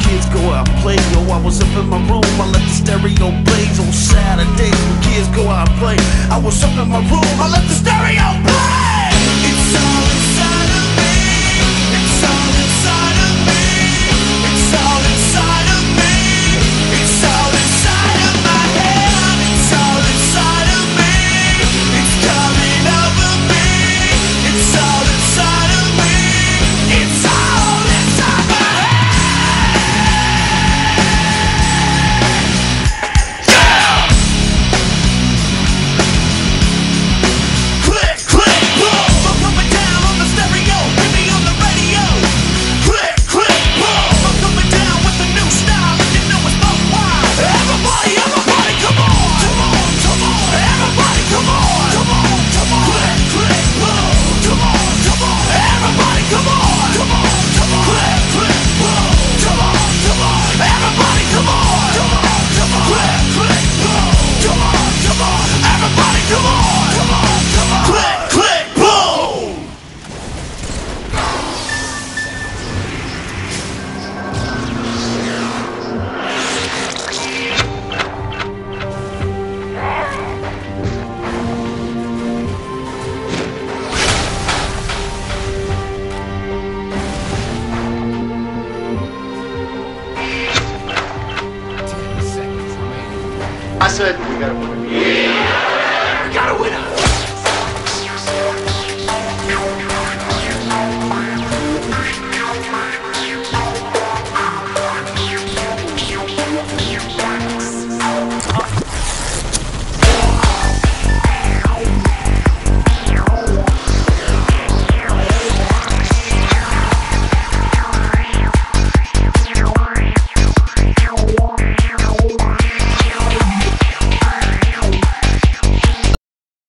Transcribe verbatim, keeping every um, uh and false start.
kids go out and play. Yo, I was up in my room, I let the stereo blaze. On Saturdays when kids go out and play, I was up in my room, I let the stereo play. It's all inside of me. It's all inside of me. It's all inside of me. It's all inside of my head. It's all inside of me. It's coming over me. It's all inside of me. It's all inside my I said we gotta put it.